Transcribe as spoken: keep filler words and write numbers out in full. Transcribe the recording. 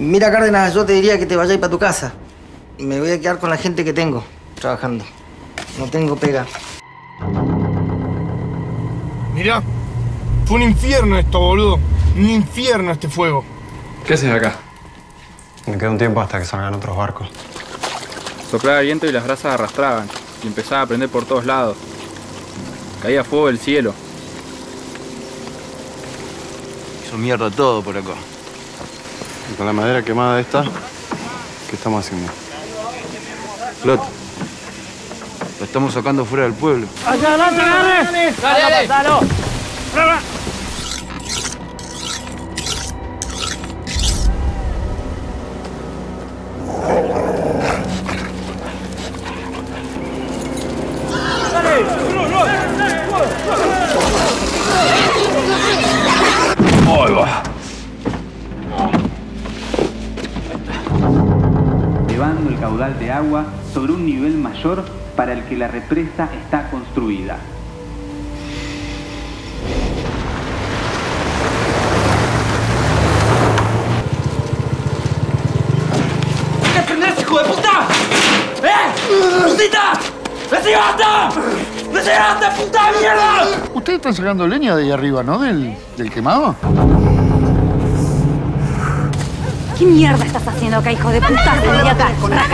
Mira, Cárdenas, yo te diría que te vayas para tu casa. Me voy a quedar con la gente que tengo trabajando. No tengo pega. Mirá, fue un infierno esto, boludo. Un infierno este fuego. ¿Qué haces acá? Me queda un tiempo hasta que salgan otros barcos. Soplaba el viento y las brasas arrastraban. Y empezaba a prender por todos lados. Caía fuego del cielo. Hizo mierda todo por acá. Y con la madera quemada esta, ¿qué estamos haciendo? Flota. Lo estamos sacando fuera del pueblo. ¡Hacia adelante, dale! ¡Dale, dale! ¡Pasalo! ¡Prueba! Elevando el caudal de agua sobre un nivel mayor para el que la represa está construida. ¿Qué prendés, hijo de puta? ¡Eh! ¡Putita! ¡Recibate! ¡Recibate, puta mierda! Ustedes están sacando leña de ahí arriba, ¿no? Del, del quemado. ¿Qué mierda estás haciendo acá, hijo de puta? ¡Salí de acá!